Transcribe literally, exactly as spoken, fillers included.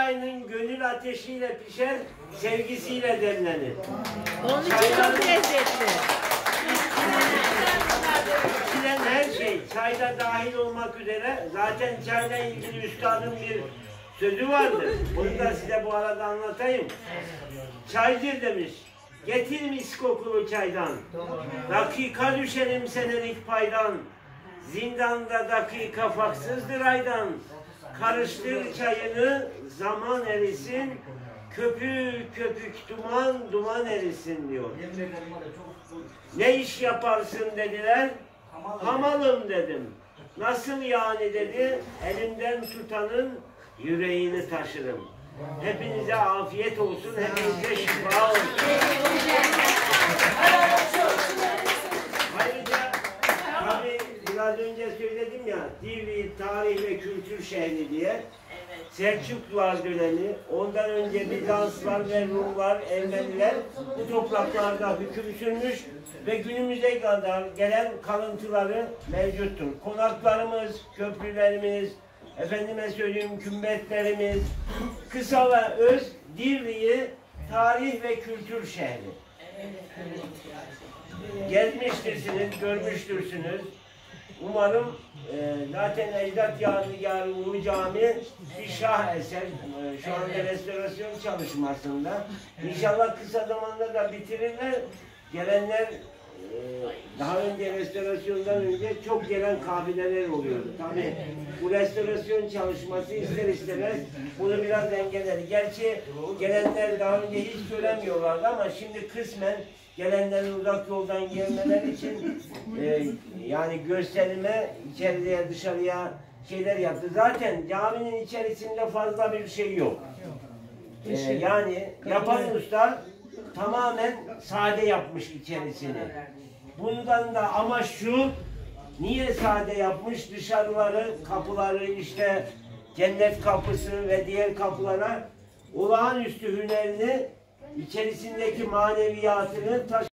çayının gönül ateşiyle pişer, sevgisiyle demlenir. Onun için çok lezzetli. İçilen her şey, çayda dahil olmak üzere, zaten çayla ilgili üstadın bir sözü vardır. Onu da size bu arada anlatayım. Çaycı demiş, getir mis kokulu çaydan, dakika düşerim senelik paydan, zindanda dakika faksızdır aydan, karıştır çayını zaman erisin, köpük köpük duman duman erisin diyor. Ne iş yaparsın dediler, hamalım dedim. Nasıl yani dedi, elimden tutanın yüreğini taşırım. Hepinize afiyet olsun, hepinize şifa olsun. Ayrıca tabii biraz önce söyledim ya, Divriği tarih ve kültür şehri diye. Selçuklular dönemi, ondan önce Bizanslar ve Rumlar, Ermeniler bu topraklarda hüküm sürmüş ve günümüze kadar gelen kalıntıları mevcuttur. Konaklarımız, köprülerimiz, efendime söyleyeyim kümbetlerimiz, kısa ve öz Divriği tarih ve kültür şehri. Gezmiştirsiniz, görmüştürsünüz. Umarım e, zaten Ecdat Yadigarı Ulu Cami bir şah eser. E, şu anda restorasyon çalışmasında. İnşallah kısa zamanda da bitirirler. Gelenler e, daha önce restorasyondan önce çok gelen kabileler oluyordu. Tabii bu restorasyon çalışması ister istemez bunu biraz engeller. Gerçi gelenler daha önce hiç göremiyorlardı ama şimdi kısmen gelenlerin uzak yoldan gelmeleri için e, yani gösterime, içeriye, dışarıya şeyler yaptı. Zaten caminin içerisinde fazla bir şey yok. E, yani yapan usta tamamen sade yapmış içerisini. Bundan da amaç şu, niye sade yapmış? Dışarıları, kapıları işte cennet kapısı ve diğer kapılara olağanüstü hünerini, içerisindeki maneviyatını taş